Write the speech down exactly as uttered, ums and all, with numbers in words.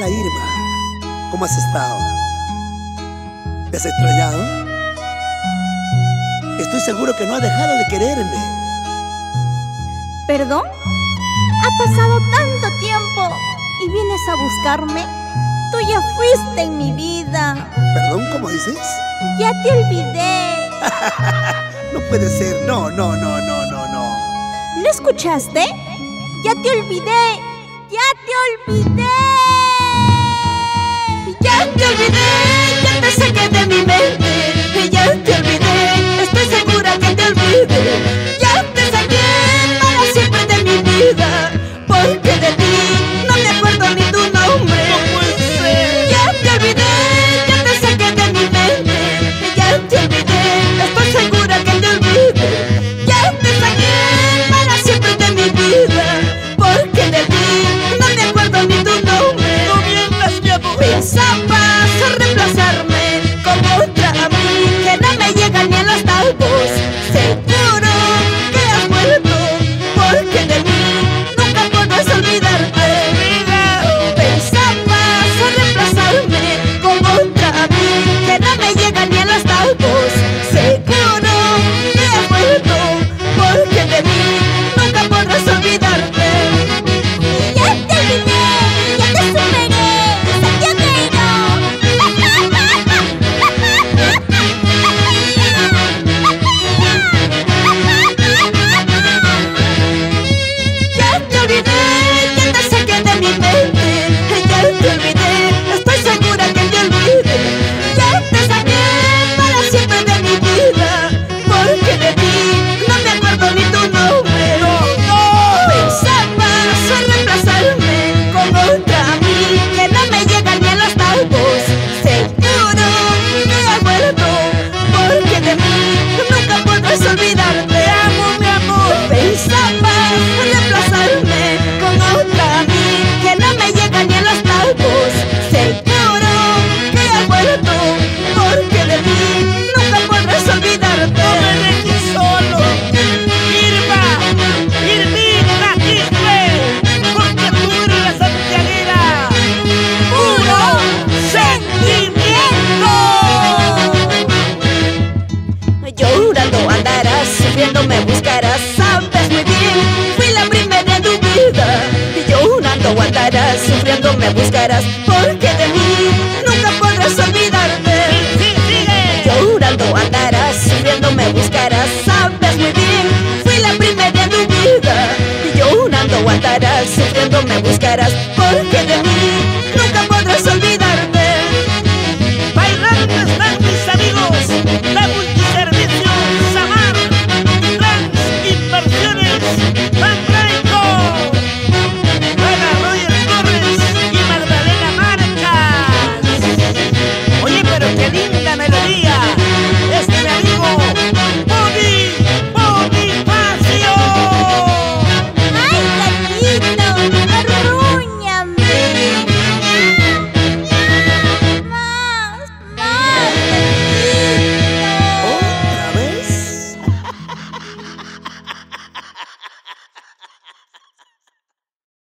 Hola Irma, ¿cómo has estado? ¿Te has extrañado? Estoy seguro que no has dejado de quererme. ¿Perdón? Ha pasado tanto tiempo y vienes a buscarme. Tú ya fuiste en mi vida. ¿Perdón? ¿Cómo dices? Ya te olvidé. No puede ser, no, no, no, no, no, no. ¿No escuchaste? Ya te olvidé. Ya te olvidé. Ya te olvidé, ya te saqué de mi mente. Ya te olvidé, estoy segura que te olvidé. Ya te saqué para siempre de mi vida, porque de ti no me acuerdo ni tu nombre. No puede ser. Ya te olvidé, ya te saqué de mi mente. Ya te olvidé, estoy segura que te olvidé. Ya te saqué para siempre de mi vida, porque de ti no me acuerdo ni tu nombre. No mientas, mi amor. Pensabas reemplazarme con otra a mí que no me llega ni a los talbos. Seguro que has vuelto, porque de mí nunca podrás olvidarte. Pensabas reemplazarme con otra a mí que no me llega ni a los talbos. Seguro que has vuelto, porque de mí nunca podrás olvidarte. Ya te olvidé. Ya te superé. Ya te olvidé, ya te saqué de mi mente. Ya te olvidé, estoy segura que te olvidé. Ya te saqué para siempre de mi vida, porque de ti no me acuerdo ni tu nombre. Pensabas reemplazarme con otra a mí que no me llega ni a los talbos. Seguro que has vuelto, porque de mí nunca podrás olvidarte. Te amo, mi amor. Pensabas reemplazarme con otra a mí que no me llega ni a los talbos. Seguro que has vuelto, porque de mí nunca podrás olvidarte. No me dejes solo. Irma, Irmita, Quispe, porque tú eres la santiaguera. ¡Puro sentimiento! Llorando andarás, sufriendo me buscarás. Sabes muy bien, fui la primera en tu vida. Llorando andarás, sufriendo me buscarás, porque de mí nunca podrás olvidarte. Llorando andarás, sufriendo me buscarás. Sabes muy bien, fui la primera en tu vida. Llorando andarás, sufriendo me buscarás,